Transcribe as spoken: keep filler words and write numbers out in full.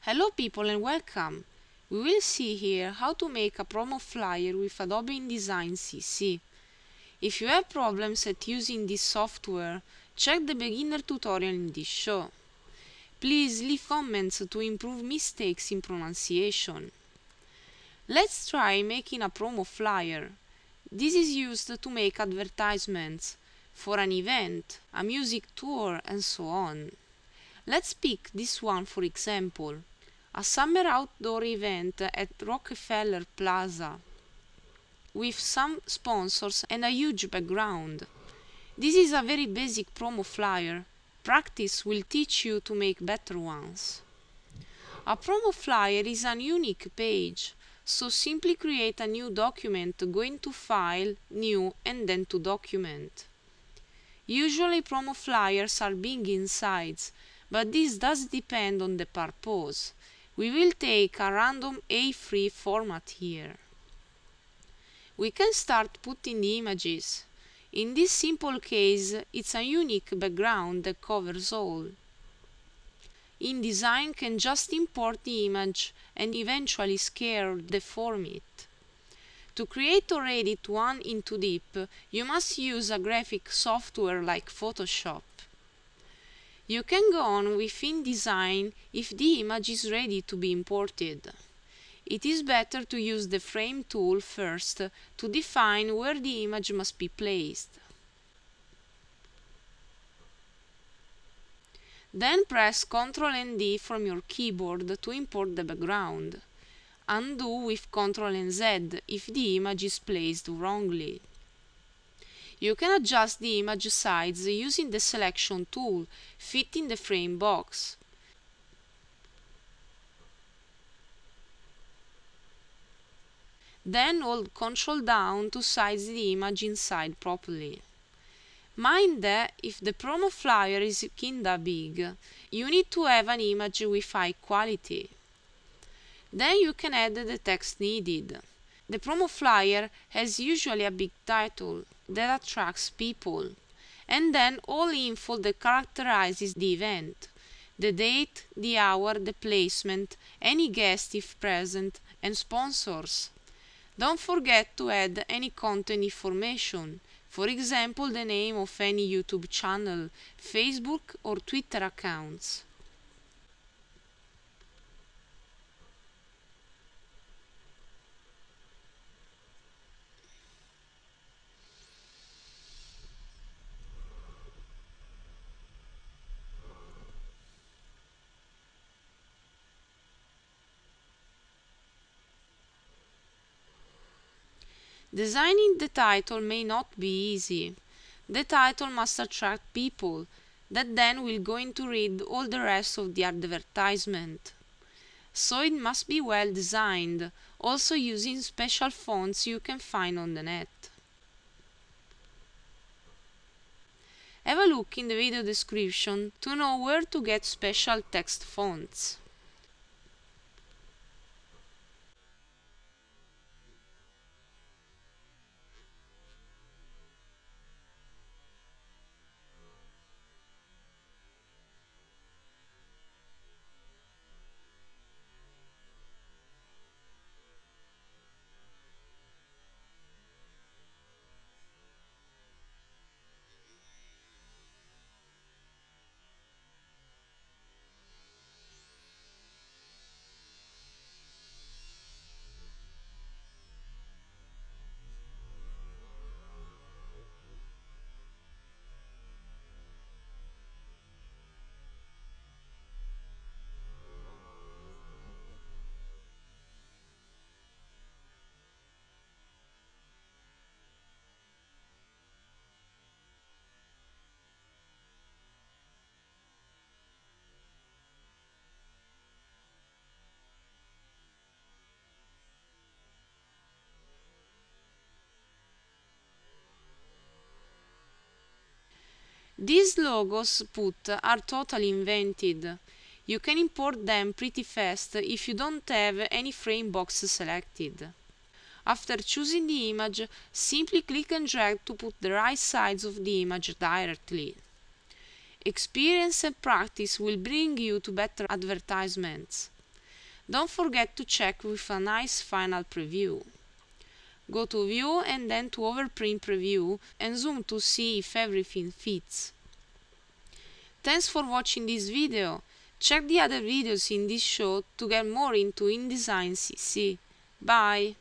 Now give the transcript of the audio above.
Hello people and welcome! We will see here how to make a promo flyer with Adobe InDesign C C. If you have problems at using this software, check the beginner tutorial in this show. Please leave comments to improve mistakes in pronunciation. Let's try making a promo flyer. This is used to make advertisements for an event, a music tour, and so on. Let's pick this one for example. A summer outdoor event at Rockefeller Plaza with some sponsors and a huge background. This is a very basic promo flyer. Practice will teach you to make better ones. A promo flyer is a unique page, so simply create a new document, go into File, New, and then to Document. Usually promo flyers are big in size, but this does depend on the purpose. We will take a random A three format here. We can start putting the images. In this simple case, it's a unique background that covers all. InDesign can just import the image and eventually scale or deform it. To create or edit one in too deep, you must use a graphic software like Photoshop. You can go on with InDesign if the image is ready to be imported. It is better to use the Frame tool first to define where the image must be placed. Then press control and D from your keyboard to import the background. Undo with control and Z if the image is placed wrongly. You can adjust the image size using the selection tool, fitting the frame box. Then hold control down to size the image inside properly. Mind that if the promo flyer is kinda big, you need to have an image with high quality. Then you can add the text needed. The promo flyer has usually a big title that attracts people, and then all info that characterizes the event: the date, the hour, the placement, any guest if present, and sponsors. Don't forget to add any content information, for example the name of any YouTube channel, Facebook or Twitter accounts. Designing the title may not be easy. The title must attract people, that then will going to read all the rest of the advertisement. So it must be well designed, also using special fonts you can find on the net. Have a look in the video description to know where to get special text fonts. These logos put are totally invented. You can import them pretty fast if you don't have any frame box selected. After choosing the image, simply click and drag to put the right size of the image directly. Experience and practice will bring you to better advertisements. Don't forget to check with a nice final preview. Go to View and then to Overprint Preview and zoom to see if everything fits. Thanks for watching this video. Check the other videos in this show to get more into InDesign C C. Bye!